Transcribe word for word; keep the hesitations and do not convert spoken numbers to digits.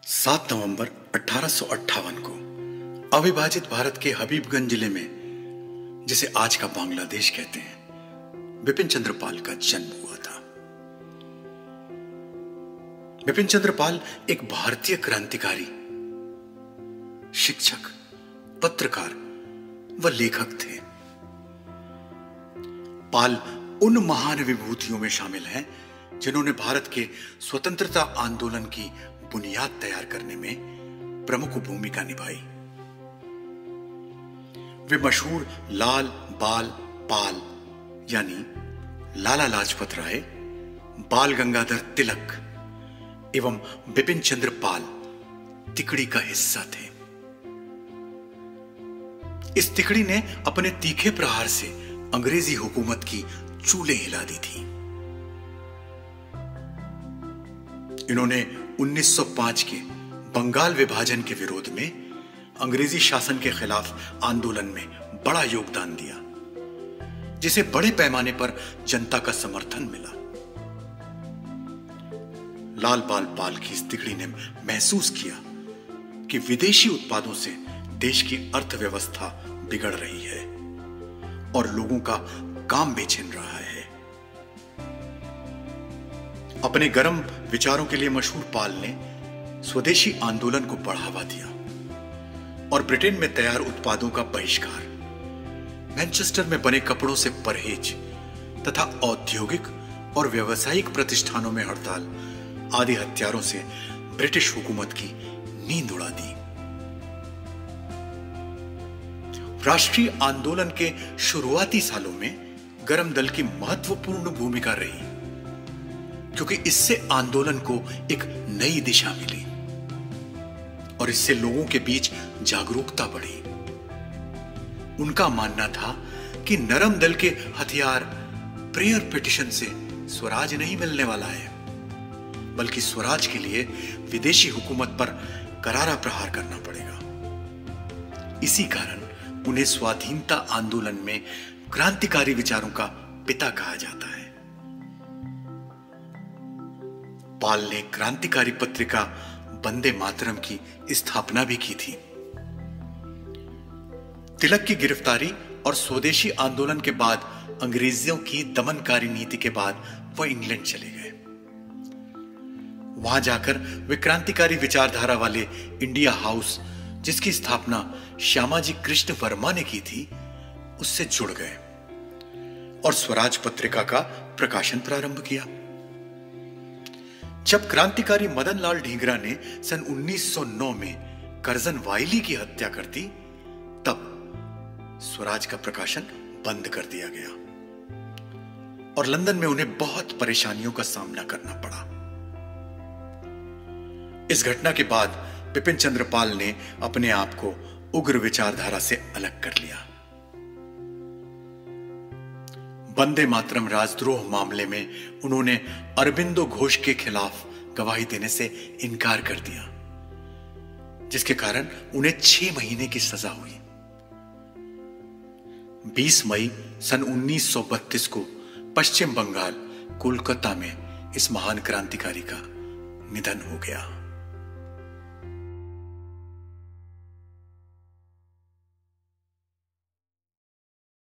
सात नवंबर अठारह सौ अट्ठावन को अविभाजित भारत के हबीबगंज जिले में, जिसे आज का बांग्लादेश कहते हैं, बिपिन चंद्र पाल का जन्म हुआ था। बिपिन चंद्र पाल एक भारतीय क्रांतिकारी, शिक्षक, पत्रकार व लेखक थे। पाल उन महान विभूतियों में शामिल हैं जिन्होंने भारत के स्वतंत्रता आंदोलन की बुनियाद तैयार करने में प्रमुख भूमिका निभाई। वे मशहूर लाल बाल पाल यानी लाला लाजपत राय, बाल गंगाधर तिलक एवं बिपिन चंद्र पाल तिकड़ी का हिस्सा थे। इस तिकड़ी ने अपने तीखे प्रहार से अंग्रेजी हुकूमत की चूलें हिला दी थी। इन्होंने उन्नीस सौ पाँच के बंगाल विभाजन के विरोध में अंग्रेजी शासन के खिलाफ आंदोलन में बड़ा योगदान दिया, जिसे बड़े पैमाने पर जनता का समर्थन मिला। लाल बाल पाल की इस तिकड़ी ने महसूस किया कि विदेशी उत्पादों से देश की अर्थव्यवस्था बिगड़ रही है और लोगों का काम बेचैन रहा है। अपने गर्म विचारों के लिए मशहूर पाल ने स्वदेशी आंदोलन को बढ़ावा दिया और ब्रिटेन में तैयार उत्पादों का बहिष्कार, मैनचेस्टर में बने कपड़ों से परहेज तथा औद्योगिक और व्यावसायिक प्रतिष्ठानों में हड़ताल आदि हथियारों से ब्रिटिश हुकूमत की नींद उड़ा दी। राष्ट्रीय आंदोलन के शुरुआती सालों में गर्म दल की महत्वपूर्ण भूमिका रही, क्योंकि इससे आंदोलन को एक नई दिशा मिली और इससे लोगों के बीच जागरूकता बढ़ी। उनका मानना था कि नरम दल के हथियार प्रेयर पिटिशन से स्वराज नहीं मिलने वाला है, बल्कि स्वराज के लिए विदेशी हुकूमत पर करारा प्रहार करना पड़ेगा। इसी कारण उन्हें स्वाधीनता आंदोलन में क्रांतिकारी विचारों का पिता कहा जाता है। पाल ने क्रांतिकारी पत्रिका वंदे मातरम की स्थापना भी की थी। तिलक की गिरफ्तारी और स्वदेशी आंदोलन के बाद अंग्रेजों की दमनकारी नीति के बाद वह इंग्लैंड चले गए। वहां जाकर वे क्रांतिकारी विचारधारा वाले इंडिया हाउस, जिसकी स्थापना श्यामाजी कृष्ण वर्मा ने की थी, उससे जुड़ गए और स्वराज पत्रिका का प्रकाशन प्रारंभ किया। जब क्रांतिकारी मदन लाल ढींगरा ने सन उन्नीस सौ नौ में करजन वाइली की हत्या कर दी, तब स्वराज का प्रकाशन बंद कर दिया गया और लंदन में उन्हें बहुत परेशानियों का सामना करना पड़ा। इस घटना के बाद बिपिन चंद्र पाल ने अपने आप को उग्र विचारधारा से अलग कर लिया। वंदे मातरम राजद्रोह मामले में उन्होंने अरबिंदो घोष के खिलाफ गवाही देने से इनकार कर दिया, जिसके कारण उन्हें छह महीने की सजा हुई। बीस मई सन उन्नीस सौ बत्तीस को पश्चिम बंगाल, कोलकाता में इस महान क्रांतिकारी का निधन हो गया।